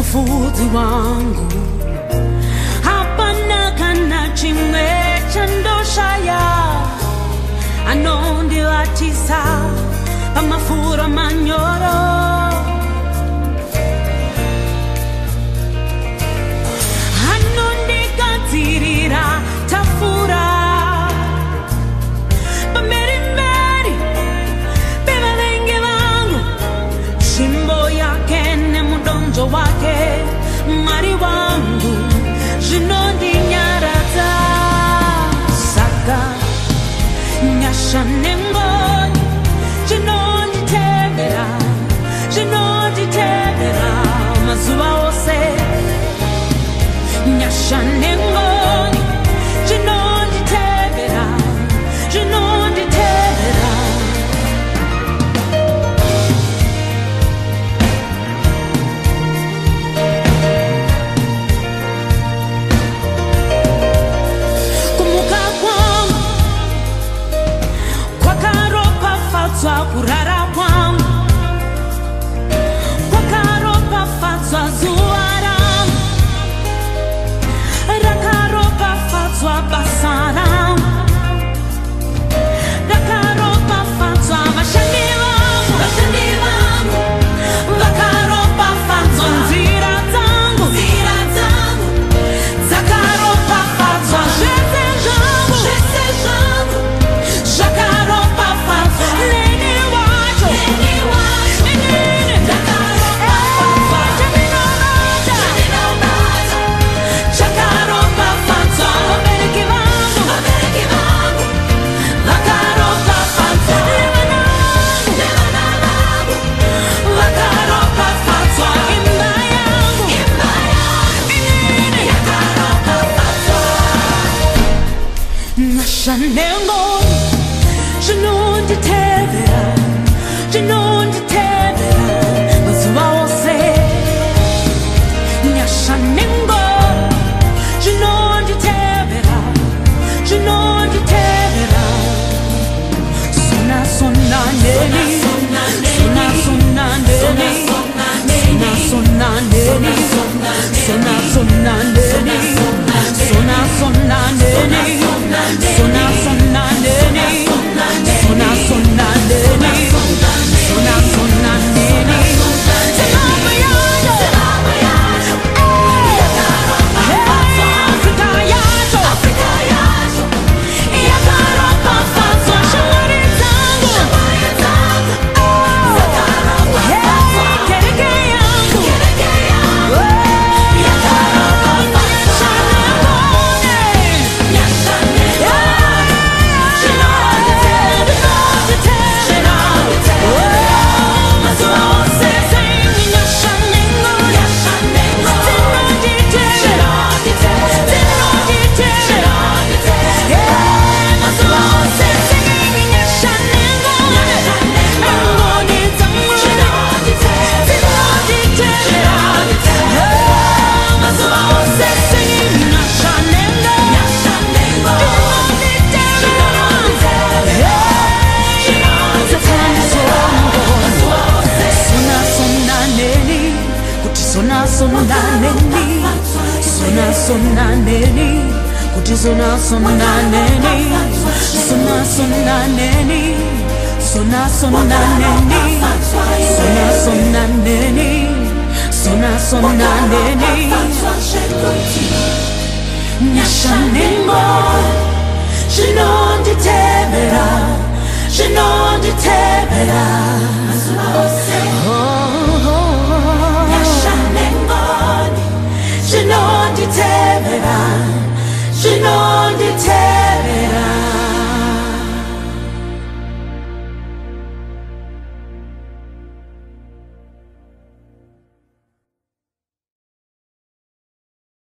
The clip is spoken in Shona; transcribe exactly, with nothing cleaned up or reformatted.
mufudhi wangu, hapana kana chimwe chandoshaya, anondilatisa pamafura manyoro, anondigadzirira tafura pamberi mberi pevavengi vangu, chimbo yake nemudonjo wake Mwari wangu zvinondinyaradza. Saka nyasha nengoni zvinonditevera, zvinonditevera mazuva ose. Nyasha nengoni zvinonditevera, zvinonditevera. Kurara kwangu kwakaropafadzwa, zuva rangu rakaropafadzwa, basa rangu rakaropafadzwa, vashandi vangu vakaropafadzwa, nzira dzangu dzakaropafadzwa, zvese zvangu zvakaropafadzwa. Shanengoni zvinonditevera, zvinonditevera mazuva ose. Nyasha nengoni zvinonditevera, zvinonditevera. Sona sona neni, sona sona neni, sona sona neni, sona sona neni, sona sona neni. Sona sona neni, sona sona neni, sona sona neni. Selama yajo, Afrika yajo, Afrika yajo. Yakaropafadzwa, shamwari dzangu, kereke yangu, yakaropafadzwa. Sona sona neni, sona sona neni, kuti sona sona neni, sona sona neni, sona sona neni, sona sona neni, sona sona neni. Nyasha nengoni zvinonditevera, zvinonditevera.